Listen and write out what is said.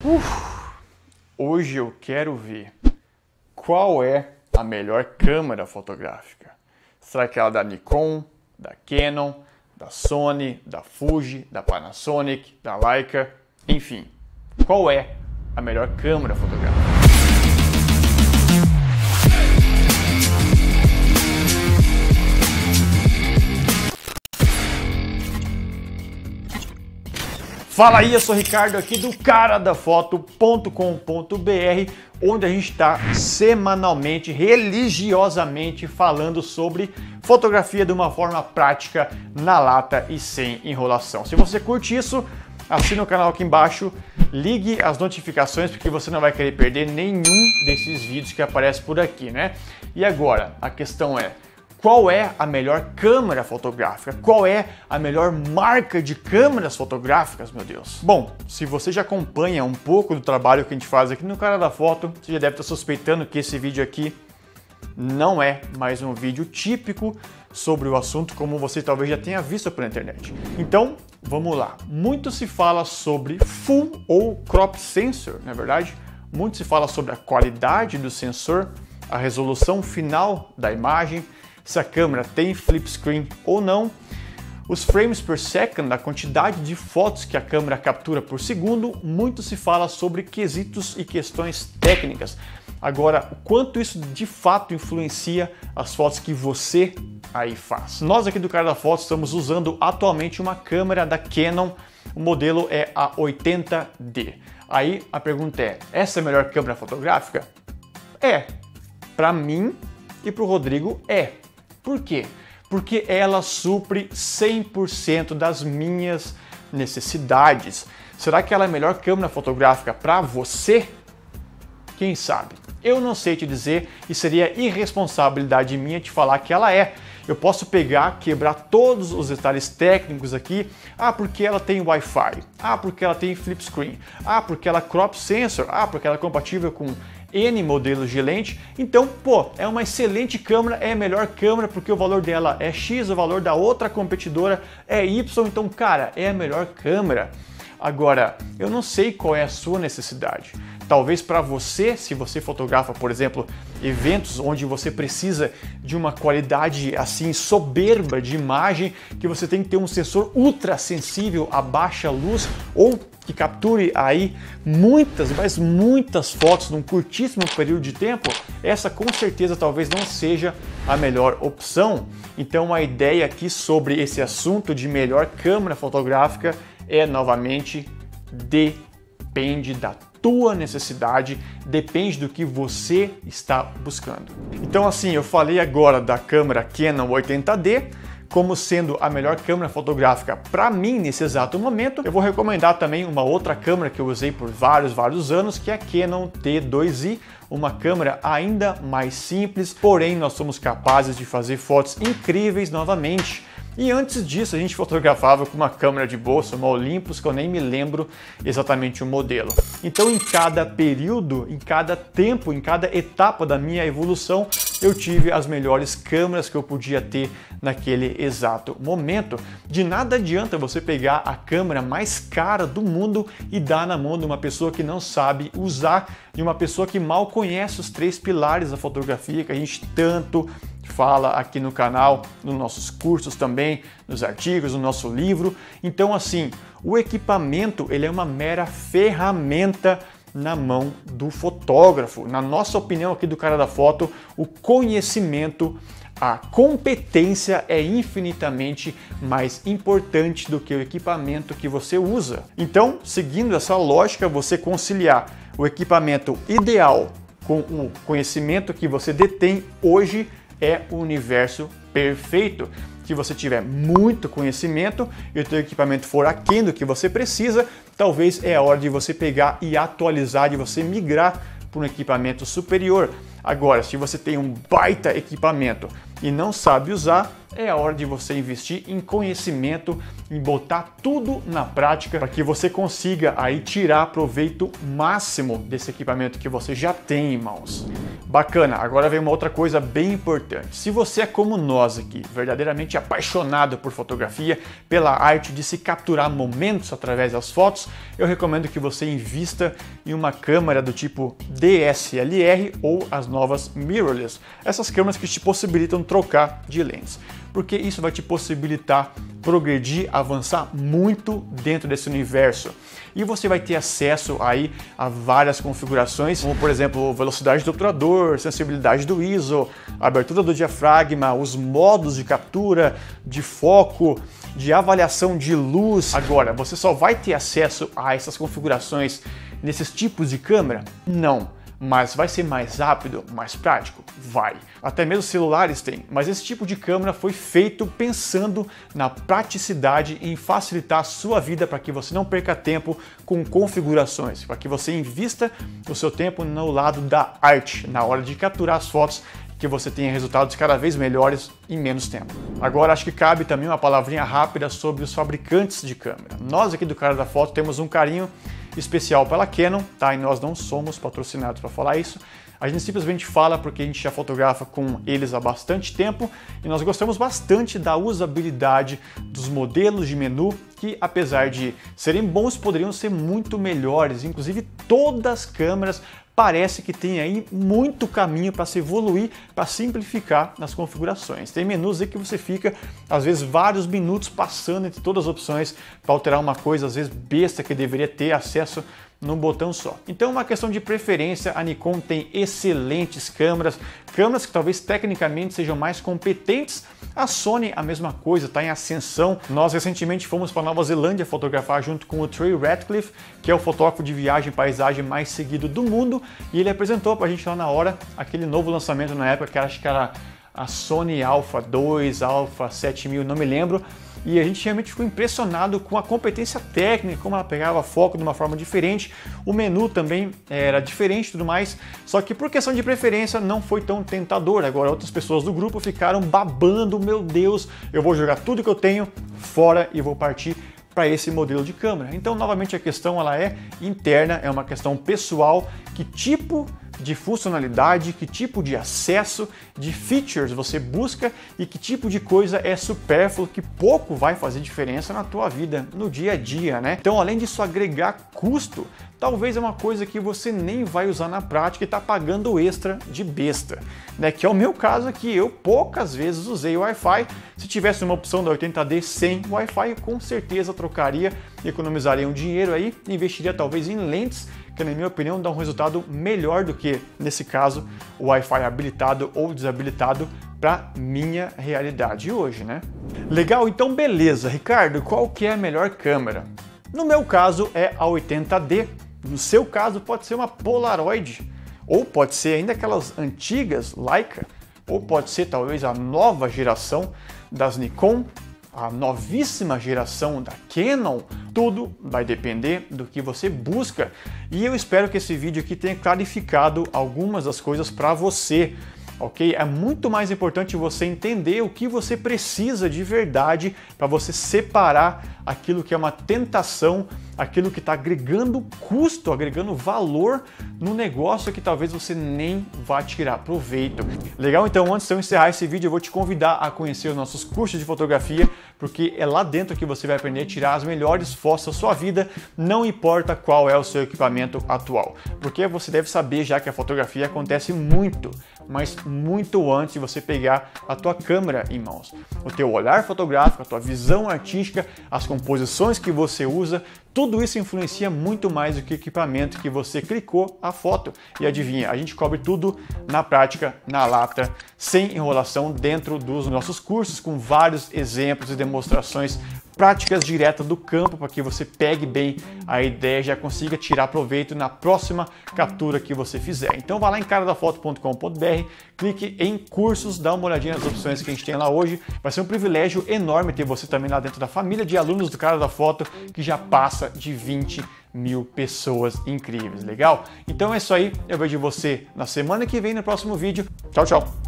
Hoje eu quero ver qual é a melhor câmera fotográfica. Será que é a da Nikon, da Canon, da Sony, da Fuji, da Panasonic, da Leica, enfim, qual é a melhor câmera fotográfica? Fala aí, eu sou o Ricardo aqui do caradafoto.com.br, onde a gente está semanalmente, religiosamente falando sobre fotografia de uma forma prática, na lata e sem enrolação. Se você curte isso, assina o canal aqui embaixo, ligue as notificações porque você não vai querer perder nenhum desses vídeos que aparecem por aqui, né? E agora, a questão é: qual é a melhor câmera fotográfica? Qual é a melhor marca de câmeras fotográficas, meu Deus? Bom, se você já acompanha um pouco do trabalho que a gente faz aqui no Cara da Foto, você já deve estar suspeitando que esse vídeo aqui não é mais um vídeo típico sobre o assunto, como você talvez já tenha visto pela internet. Então, vamos lá. Muito se fala sobre full ou crop sensor, não é verdade? Muito se fala sobre a qualidade do sensor, a resolução final da imagem, se a câmera tem flip screen ou não, os frames per second, a quantidade de fotos que a câmera captura por segundo. Muito se fala sobre quesitos e questões técnicas. Agora, o quanto isso de fato influencia as fotos que você aí faz? Nós aqui do Cara da Foto estamos usando atualmente uma câmera da Canon, o modelo é a 80D. Aí a pergunta é: essa é a melhor câmera fotográfica? É, para mim e para o Rodrigo é. Por quê? Porque ela supre 100% das minhas necessidades. Será que ela é a melhor câmera fotográfica para você? Quem sabe? Eu não sei te dizer e seria irresponsabilidade minha te falar que ela é. Eu posso pegar, quebrar todos os detalhes técnicos aqui. Ah, porque ela tem Wi-Fi. Ah, porque ela tem flip screen. Ah, porque ela crop sensor. Ah, porque ela é compatível com N modelos de lente. Então, pô, é uma excelente câmera, é a melhor câmera porque o valor dela é X, o valor da outra competidora é Y. Então, cara, é a melhor câmera. Agora, eu não sei qual é a sua necessidade. Talvez para você, se você fotografa, por exemplo, eventos onde você precisa de uma qualidade assim soberba de imagem, que você tem que ter um sensor ultra sensível a baixa luz ou que capture aí muitas, mas muitas fotos num curtíssimo período de tempo, essa com certeza talvez não seja a melhor opção. Então a ideia aqui sobre esse assunto de melhor câmera fotográfica é novamente depende da tua necessidade, depende do que você está buscando. Então assim, eu falei agora da câmera Canon 80D como sendo a melhor câmera fotográfica para mim nesse exato momento. Eu vou recomendar também uma outra câmera que eu usei por vários anos, que é a Canon T2i, uma câmera ainda mais simples, porém nós somos capazes de fazer fotos incríveis novamente. E antes disso a gente fotografava com uma câmera de bolsa, uma Olympus, que eu nem me lembro exatamente o modelo. Então em cada período, em cada tempo, em cada etapa da minha evolução, eu tive as melhores câmeras que eu podia ter naquele exato momento. De nada adianta você pegar a câmera mais cara do mundo e dar na mão de uma pessoa que não sabe usar, de uma pessoa que mal conhece os 3 pilares da fotografia que a gente tanto fala aqui no canal, nos nossos cursos também, nos artigos, no nosso livro. Então assim, o equipamento ele é uma mera ferramenta na mão do fotógrafo. Na nossa opinião aqui do Cara da Foto, o conhecimento, a competência é infinitamente mais importante do que o equipamento que você usa. Então, seguindo essa lógica, você conciliar o equipamento ideal com o conhecimento que você detém hoje é o universo perfeito. Se você tiver muito conhecimento e o teu equipamento for aquém do que você precisa, talvez é a hora de você pegar e atualizar, de você migrar para um equipamento superior. Agora, se você tem um baita equipamento e não sabe usar, é a hora de você investir em conhecimento, em botar tudo na prática para que você consiga aí tirar proveito máximo desse equipamento que você já tem em mãos. Bacana, agora vem uma outra coisa bem importante. Se você é como nós aqui, verdadeiramente apaixonado por fotografia, pela arte de se capturar momentos através das fotos, eu recomendo que você invista em uma câmera do tipo DSLR ou as novas mirrorless. Essas câmeras que te possibilitam trocar de lentes, porque isso vai te possibilitar progredir, avançar muito dentro desse universo. E você vai ter acesso aí a várias configurações, como por exemplo, velocidade do obturador, sensibilidade do ISO, abertura do diafragma, os modos de captura, de foco, de avaliação de luz. Agora, você só vai ter acesso a essas configurações nesses tipos de câmera? Não. Mas vai ser mais rápido, mais prático? Vai. Até mesmo celulares têm, mas esse tipo de câmera foi feito pensando na praticidade em facilitar a sua vida para que você não perca tempo com configurações, para que você invista o seu tempo no lado da arte, na hora de capturar as fotos, que você tenha resultados cada vez melhores em menos tempo. Agora acho que cabe também uma palavrinha rápida sobre os fabricantes de câmera. Nós aqui do Cara da Foto temos um carinho especial pela Canon, tá? E nós não somos patrocinados para falar isso. A gente simplesmente fala porque a gente já fotografa com eles há bastante tempo e nós gostamos bastante da usabilidade dos modelos de menu que, apesar de serem bons, poderiam ser muito melhores. Inclusive, todas as câmeras parece que tem aí muito caminho para se evoluir, para simplificar nas configurações. Tem menus aí que você fica, às vezes, vários minutos passando entre todas as opções para alterar uma coisa, às vezes, besta que deveria ter acesso num botão só. Então, uma questão de preferência, a Nikon tem excelentes câmeras que talvez tecnicamente sejam mais competentes. A Sony, a mesma coisa, está em ascensão. Nós recentemente fomos para Nova Zelândia fotografar junto com o Trey Ratcliffe, que é o fotógrafo de viagem e paisagem mais seguido do mundo, e ele apresentou para a gente lá na hora aquele novo lançamento na época, que acho que era a Sony Alpha 2, Alpha 7000, não me lembro. E a gente realmente ficou impressionado com a competência técnica, como ela pegava foco de uma forma diferente. O menu também era diferente e tudo mais, só que por questão de preferência não foi tão tentador. Agora outras pessoas do grupo ficaram babando, meu Deus, eu vou jogar tudo que eu tenho fora e vou partir para esse modelo de câmera. Então, novamente, a questão ela é interna, é uma questão pessoal, que tipo de funcionalidade, que tipo de acesso, de features você busca e que tipo de coisa é supérfluo, que pouco vai fazer diferença na tua vida, no dia a dia, né? Então, além disso agregar custo, talvez é uma coisa que você nem vai usar na prática e está pagando extra de besta, né? Que é o meu caso aqui, eu poucas vezes usei o Wi-Fi. Se tivesse uma opção da 80D sem Wi-Fi, eu com certeza trocaria, economizaria um dinheiro aí, investiria talvez em lentes, que na minha opinião dá um resultado melhor do que, nesse caso, o Wi-Fi habilitado ou desabilitado para minha realidade hoje, né? Legal, então beleza. Ricardo, qual que é a melhor câmera? No meu caso é a 80D, no seu caso pode ser uma Polaroid, ou pode ser ainda aquelas antigas Leica, ou pode ser talvez a nova geração das Nikon, a novíssima geração da Canon. Tudo vai depender do que você busca. E eu espero que esse vídeo aqui tenha clarificado algumas das coisas para você. Ok? É muito mais importante você entender o que você precisa de verdade para você separar aquilo que é uma tentação, aquilo que está agregando custo, agregando valor no negócio que talvez você nem vá tirar proveito. Legal? Então, antes de eu encerrar esse vídeo, eu vou te convidar a conhecer os nossos cursos de fotografia, porque é lá dentro que você vai aprender a tirar as melhores fotos da sua vida, não importa qual é o seu equipamento atual. Porque você deve saber já que a fotografia acontece muito, mas muito antes de você pegar a tua câmera em mãos. O teu olhar fotográfico, a tua visão artística, as composições que você usa, tudo isso influencia muito mais do que o equipamento que você clicou a foto. E adivinha, a gente cobre tudo na prática, na lata, sem enrolação, dentro dos nossos cursos, com vários exemplos e demonstrações práticas diretas do campo para que você pegue bem a ideia e já consiga tirar proveito na próxima captura que você fizer. Então vá lá em caradafoto.com.br, clique em cursos, dá uma olhadinha nas opções que a gente tem lá hoje. Vai ser um privilégio enorme ter você também lá dentro da família de alunos do Cara da Foto, que já passa de 20.000 pessoas incríveis, legal? Então é isso aí, eu vejo você na semana que vem no próximo vídeo. Tchau, tchau!